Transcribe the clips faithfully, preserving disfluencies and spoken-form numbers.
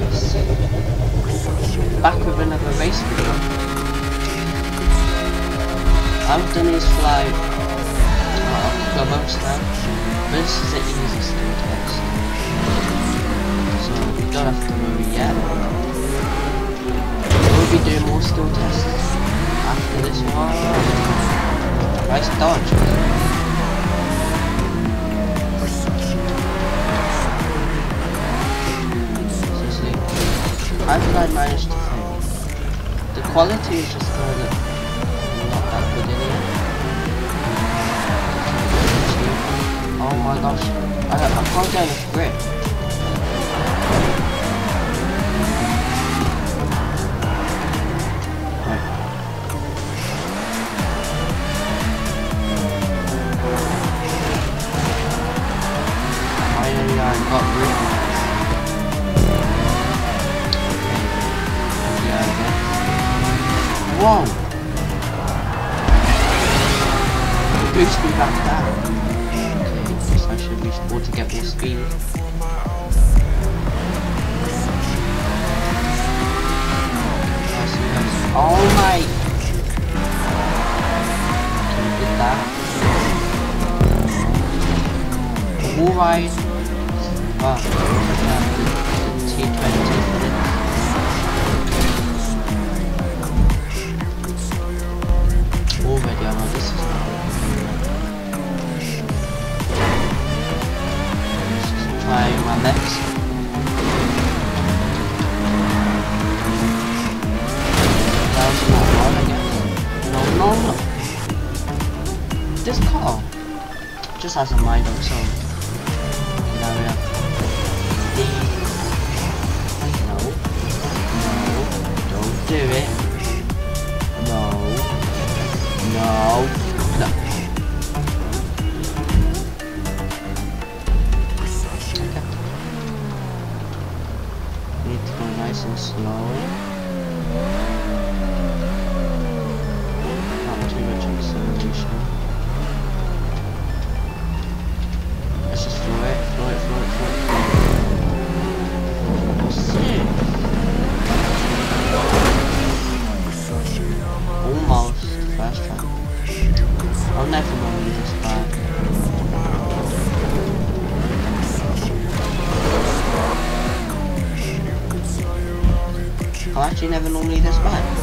Back with another race video. I've done this for like oh, a couple of months now, but this is the easiest skill test, so you don't have to worry yet. We'll be doing more skill tests after this one. Nice dodge. How did I manage to fail? The quality is just kind of not that good in it. Oh my gosh, I, I can't get enough grip. Right. Finally I got grip. Whoa! Boost me back down. Okay, so I should reach four to get more speed. Oh my! Okay, did that. Alright. Wow. T twenty for this. Already, I know this is not Let's just try my best. That was not hard, I guess. No, no, no. This car just has a mind of its own. Now we have these. No, no, don't do it. No. No, no. Okay. Need to go nice and slow. Not too much acceleration. Let's just flow it, flow it, flow it, flow it. Oh, sick. Almost. First try. I'll never normally this bad. I'll actually never normally this bad.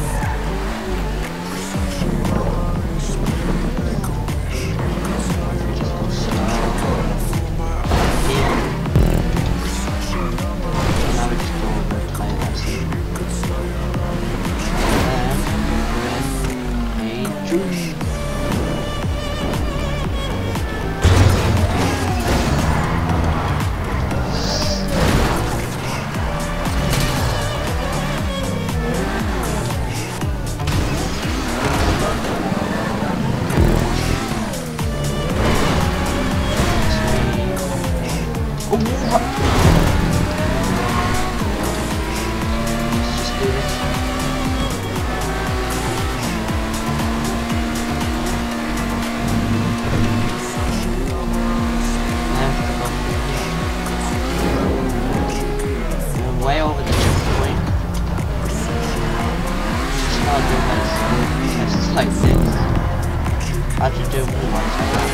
Like this. I should do more like that.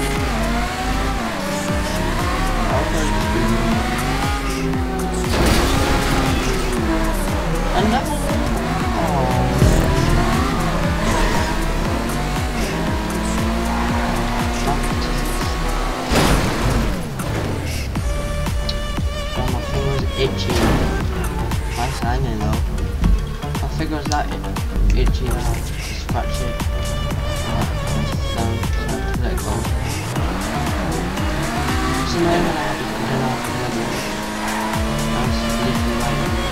Another one? Oh. Oh, my finger's itchy. Nice hanging though. My finger's that itchy now. Scratch it. So, so let it go. So now when I have to put it off the level, I was literally right.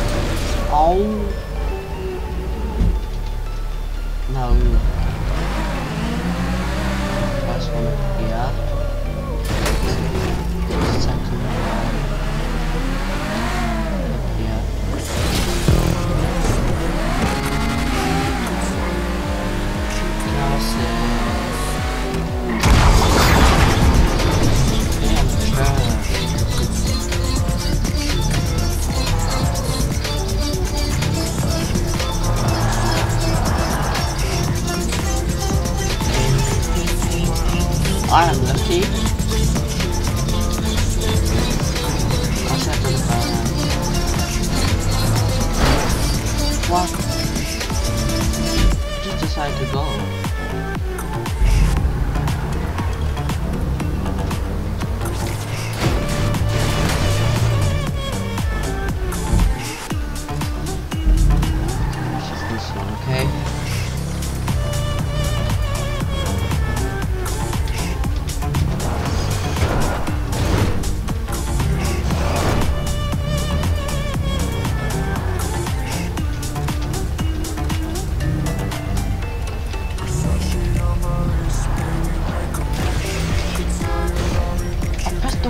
Oh no.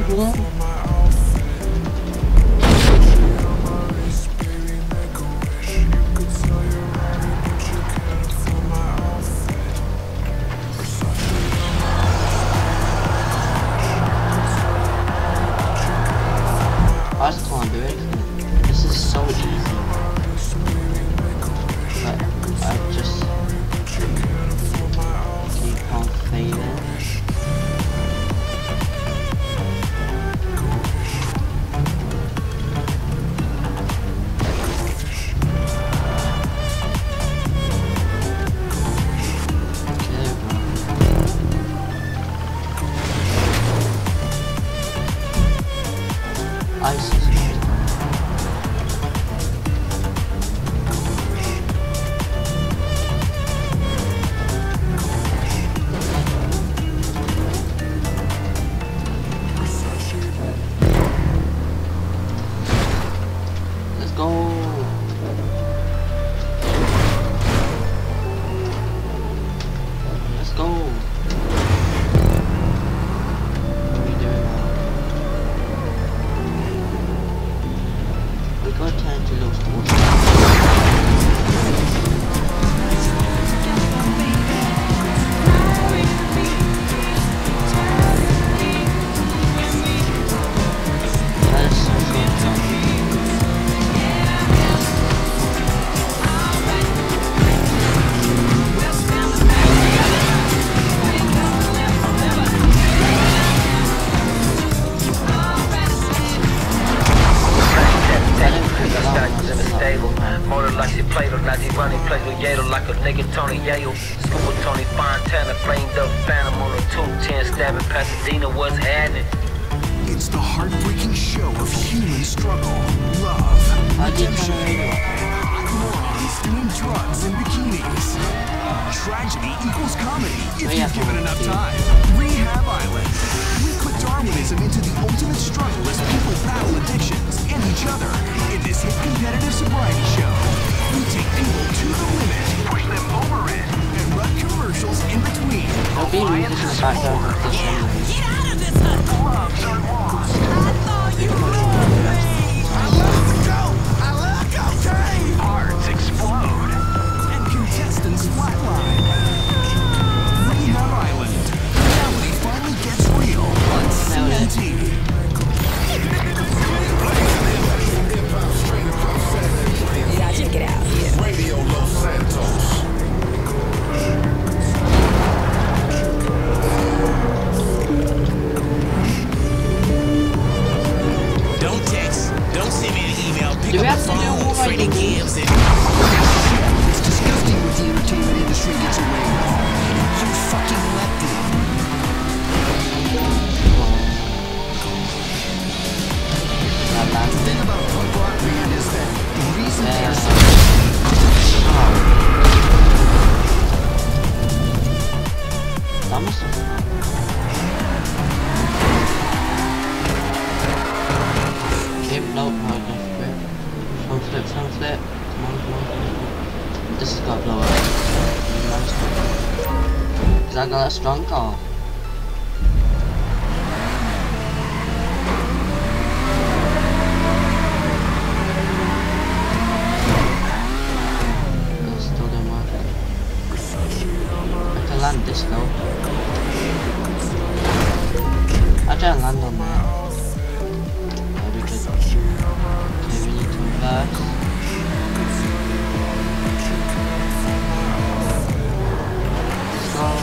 what? I just can't do it. This is so easy. But I just keep on failing. ISIS. Let's go. Let's go. What are we doing now? We got time to lose the Motor like she played or Nazi running plays with Yato like a nigga Tony Yale. School with Tony Fontana, flamed up phantom on a two ten stabbing Pasadena. What's happening? It's the heartbreaking show of human struggle, love, redemption, morons doing drugs and bikinis. Tragedy equals comedy if you've given enough time. Rehab Island. We put Darwinism into the ultimate struggle as people battle addictions and each other in this hit competitive sobriety show. We take people to the limit, push them over it, and run commercials in between. I'll be music in the background of this anyway. Get out of this hut! Loves are lost. I thought you loved me! I love to go! I love cocaine! Hearts explode. And contestants flatline. Rehab Island. Reality finally gets real on C N T. Yeah, check it out. Yeah. Radio Los Santos. Don't text, don't send me an email, pick Do we up have the to do phone, more Freddie writing? Gibbs and... It's disgusting what the entertainment industry gets away with. You fucking let them. The thing about a punk rock band is that the reason they are so... That must have Yep, nope, no, don't flip. Front flip, front flip. Come on, come on, come on. This has got to blow up. Because I got a strong car. It still didn't work. I can land this though. I'll try and land on there. That'd be good. Okay, we need to reverse. Let's go.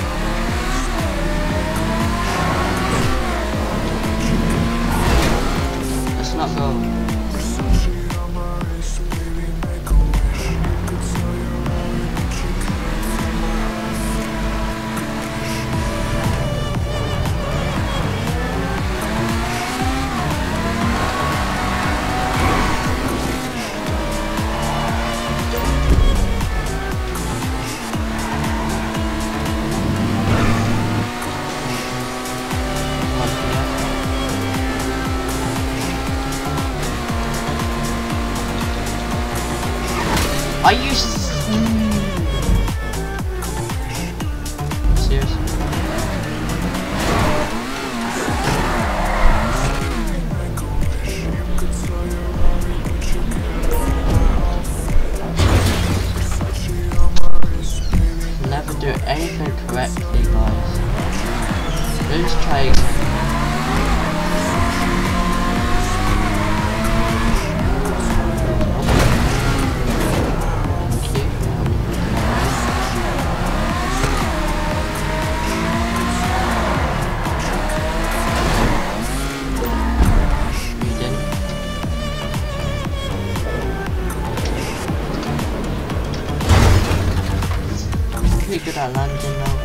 Let's not go. Are you s- serious? that landing though?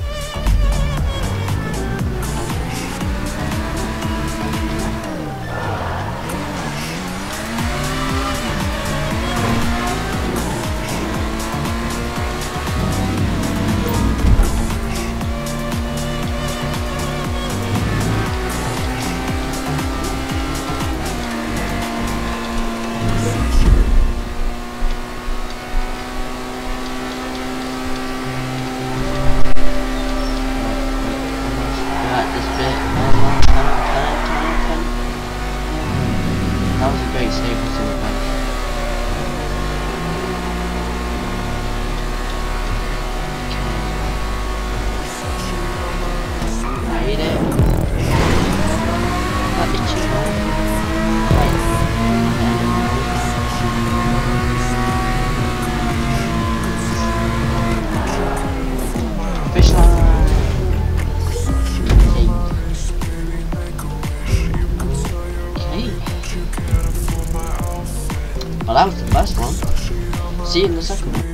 Well, that was the first one. See you in the second one.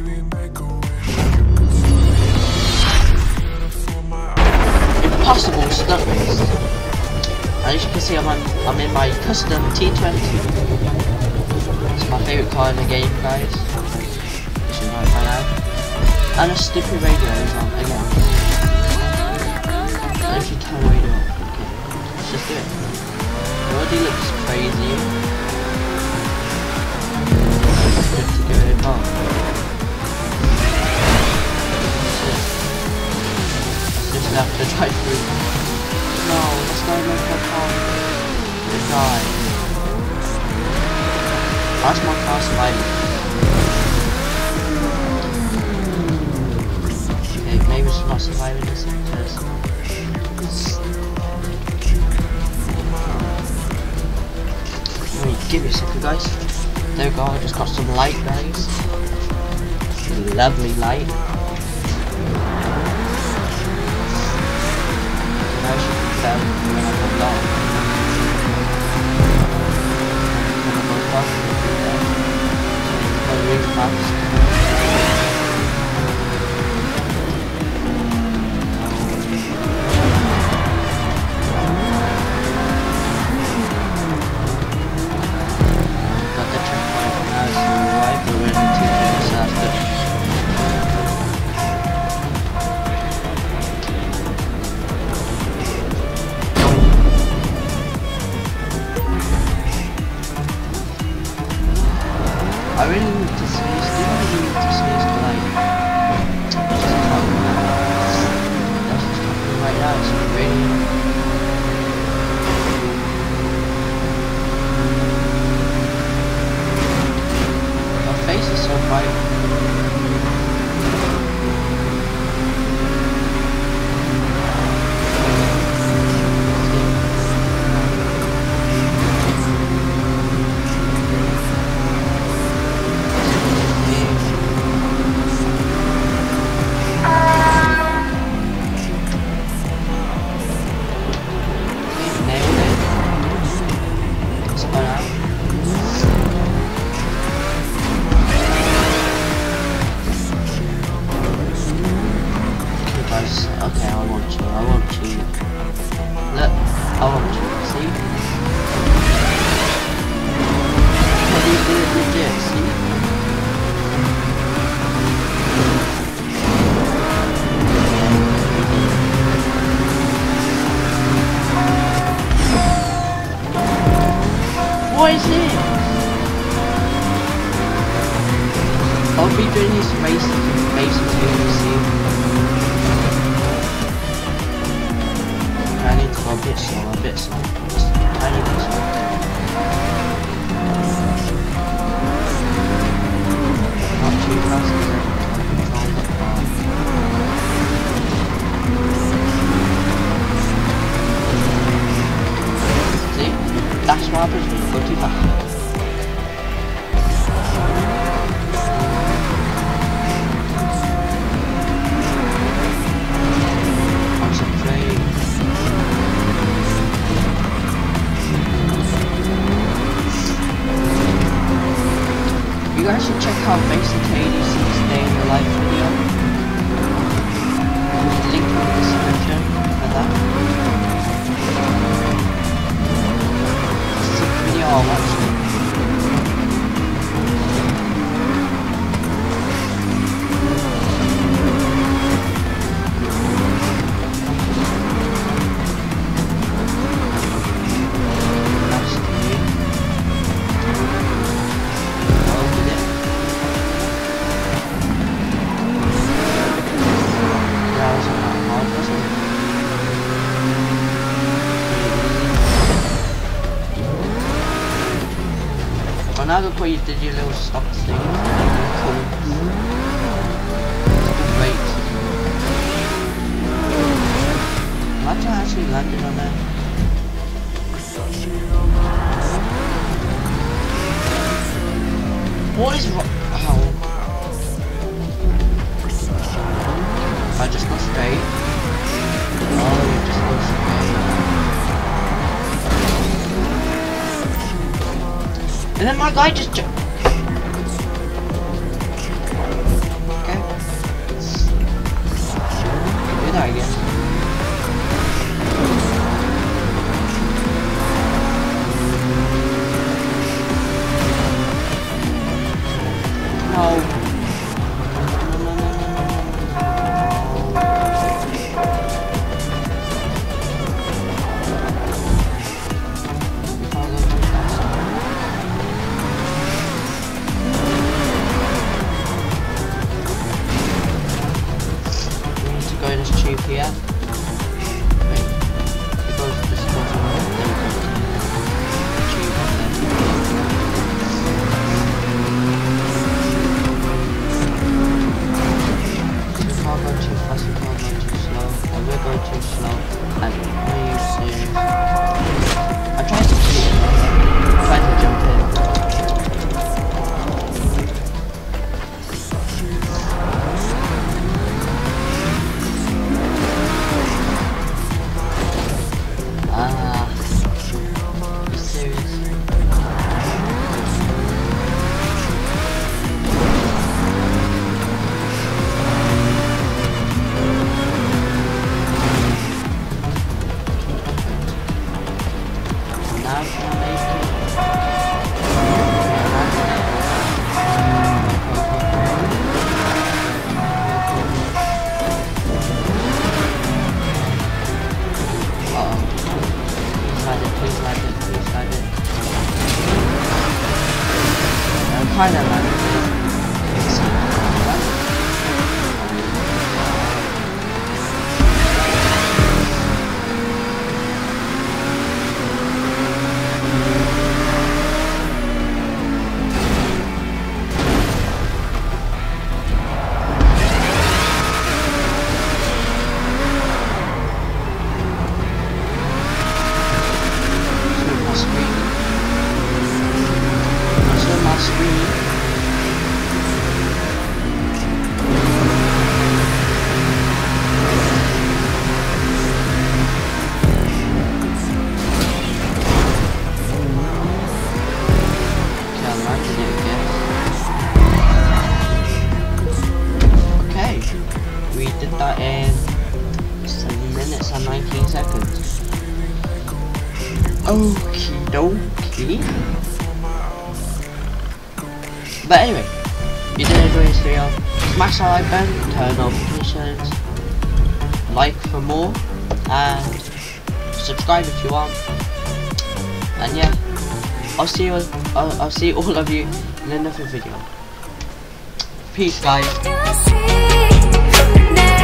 Impossible stunt race. And as you can see, I'm, on, I'm in my custom T twenty. It's my favourite car in the game, guys. You should know it by now. And a stupid radio is on again. And if you turn the radio up, okay, let's just do it. It already looks crazy. Just to give it a go. Let's just have to drive through. No, let's go make that car. Let's die. How's my car surviving? Okay, maybe it's not surviving this because wait, give me a second, guys. There we go, I just got some light, guys. Lovely light. Now she can tell when I go down. When I go fast, I go really fast. I really need to sneeze. Do you really need to sneeze to like just talk about that's just talking right now, it's really my face is so bright. Okay, I want you, I want you. Look, I want you, see? What do you do with legit, see? What is it? I'll be doing this racing, basically, you see? I need to go a bit slow, a bit slow, just a tiny bit slow. Not too fast because I can control the car. See? That's what happens when you go too fast. You guys should check out Basic A D C's Day in the Life video. now look what you did, your little stop thing. Cool. Great. Imagine I actually landed on there. What is wrong? How? I just go straight. Oh, you just go straight. And then my guy just jumped. Okay. Do that again. No. Here. Wait. It goes to this bottom. There we go. Tube on there. So we can't go too fast, we can't go too slow. I will go too slow. And are you serious? I tried to cheat. I tried to jump in. Kind of like that in seven minutes and nineteen seconds. Okie dokie. But anyway, if you did enjoy this video, smash that like button, turn notifications, like for more, and subscribe if you want. And yeah, I'll see you. I'll, I'll see all of you in another video. Peace, guys.